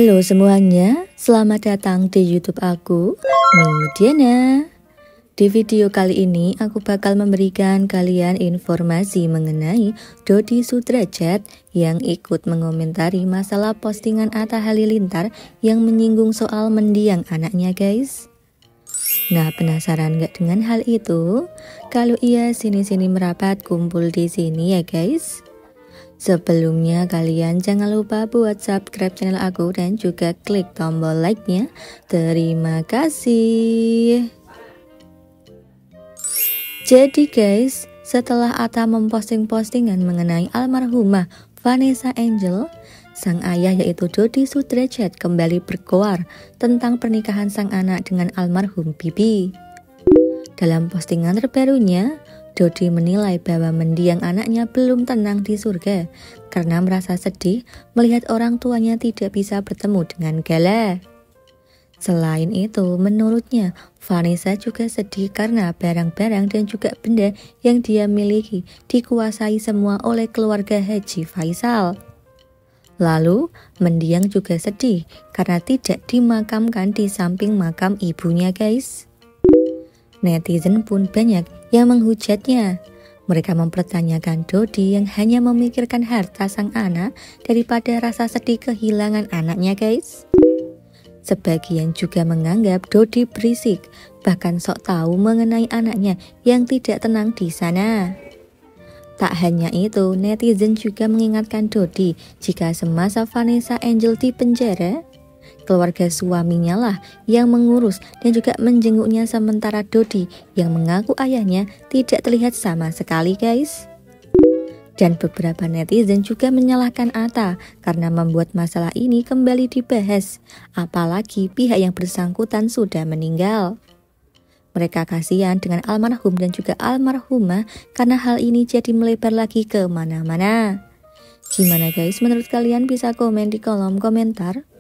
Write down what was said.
Halo semuanya, selamat datang di YouTube aku, Midiana. Di video kali ini aku bakal memberikan kalian informasi mengenai Dodi Sudrajat yang ikut mengomentari masalah postingan Atta Halilintar yang menyinggung soal mendiang anaknya guys. Nah, penasaran gak dengan hal itu? Kalau iya, sini-sini merapat kumpul di sini ya guys. Sebelumnya kalian jangan lupa buat subscribe channel aku dan juga klik tombol like-nya. Terima kasih. Jadi guys, setelah Atta memposting postingan mengenai almarhumah Vanessa Angel, sang ayah yaitu Dodi Sudrajat kembali berkoar tentang pernikahan sang anak dengan almarhum Bibi. Dalam postingan terbarunya, Dodi menilai bahwa mendiang anaknya belum tenang di surga karena merasa sedih melihat orang tuanya tidak bisa bertemu dengan Gala. Selain itu, menurutnya Vanessa juga sedih karena barang-barang dan juga benda yang dia miliki dikuasai semua oleh keluarga Haji Faisal. Lalu, mendiang juga sedih karena tidak dimakamkan di samping makam ibunya guys. Netizen pun banyak yang menghujatnya. Mereka mempertanyakan Dodi yang hanya memikirkan harta sang anak daripada rasa sedih kehilangan anaknya guys. Sebagian juga menganggap Dodi berisik, bahkan sok tahu mengenai anaknya yang tidak tenang di sana. Tak hanya itu, netizen juga mengingatkan Dodi jika semasa Vanessa Angel di penjara, keluarga suaminya lah yang mengurus dan juga menjenguknya, sementara Dodi yang mengaku ayahnya tidak terlihat sama sekali guys. Dan beberapa netizen juga menyalahkan Atta karena membuat masalah ini kembali dibahas, apalagi pihak yang bersangkutan sudah meninggal. Mereka kasihan dengan almarhum dan juga almarhumah karena hal ini jadi melebar lagi ke mana-mana. Gimana guys, menurut kalian? Bisa komen di kolom komentar.